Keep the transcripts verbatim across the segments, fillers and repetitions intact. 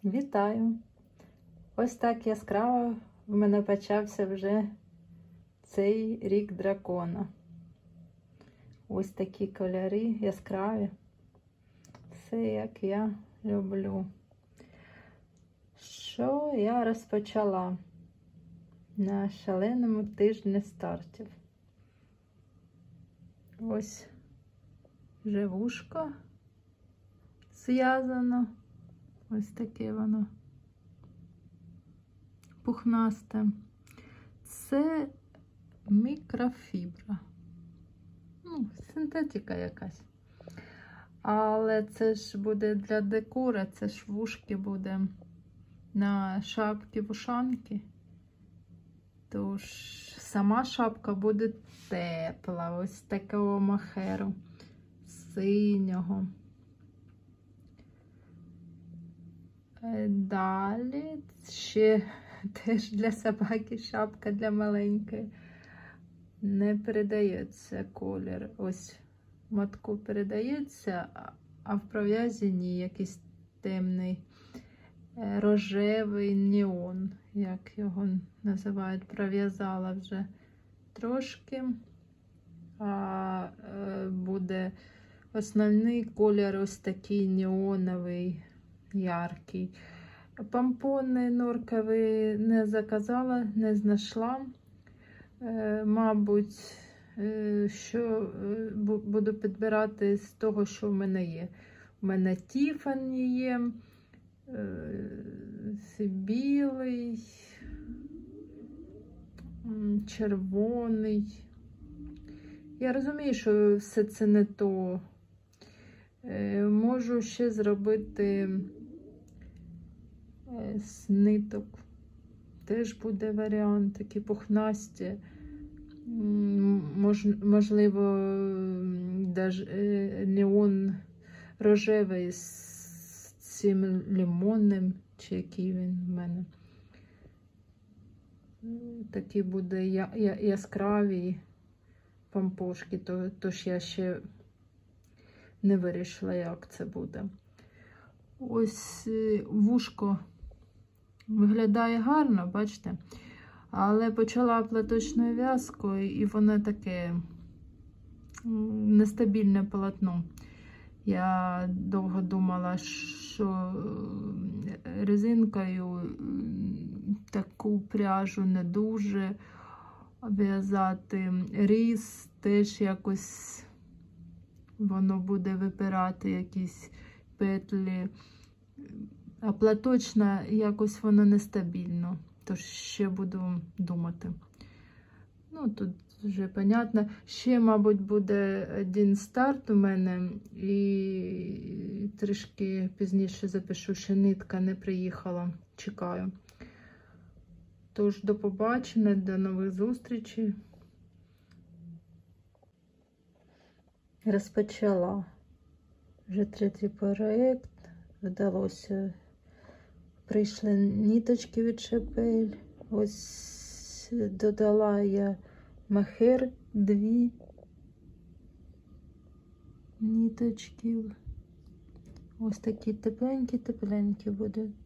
Вітаю! Ось так яскраво в мене почався вже цей рік дракона. Ось такі кольори яскраві. Все як я люблю. Що я розпочала на шаленому тижні стартів? Ось вже вушко зв'язано. Ось таке воно пухнасте. Це мікрофібра. Ну, синтетика якась. Але це ж буде для декора, це ж вушки буде на шапки вушанки. Тож сама шапка буде тепла, ось такого махеру, синього. Далі ще теж для собаки шапка для маленької. Не передається колір. Ось мотку передається, а в пров'язі ні, якийсь темний рожевий неон, як його називають. Пров'язала вже трошки, а буде основний колір ось такий неоновий, яркий. Помпони норкові не заказала, не знайшла. Е, мабуть, е, що е, буду підбирати з того, що в мене є. У мене Тіфані є, е, білий, червоний. Я розумію, що все це не то. Е, можу ще зробити з ниток. Теж буде варіант, такі пухнасті. Мож, можливо, даже неон рожевий з цим лимонним, чи який він в мене. Такі буде я, я, яскраві помпошки, то, тож я ще не вирішила, як це буде. Ось вушко виглядає гарно, бачите? Але почала платочною в'язкою, і воно таке нестабільне полотно. Я довго думала, що резинкою таку пряжу не дуже в'язати. Різ теж якось воно буде випирати якісь петлі. А платочна якось воно нестабільно, тож ще буду думати. Ну, тут вже понятно. Ще, мабуть, буде один старт у мене, і трішки пізніше запишу, що нитка не приїхала, чекаю. Тож, до побачення, до нових зустрічей. Розпочала вже третій проєкт, вдалося. Прийшли ниточки від шапель. Ось додала я махер, дві ниточки. Ось такі тепленькі-тепленькі будуть.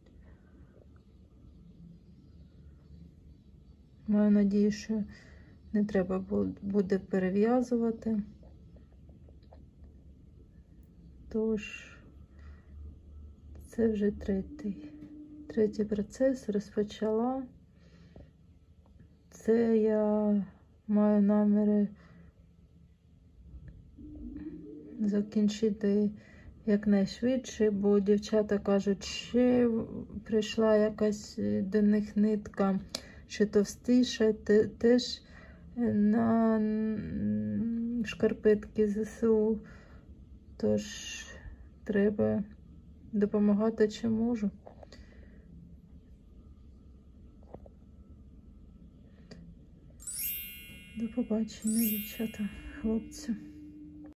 Маю надію, що не треба буде перев'язувати. Тож, це вже третій. Третій процес розпочала. Це я маю наміри закінчити якнайшвидше, бо дівчата кажуть, що прийшла якась до них нитка, що товстіша, теж на шкарпетки ЗСУ. Тож треба допомагати, чи можу. До побачення, дівчата, хлопці.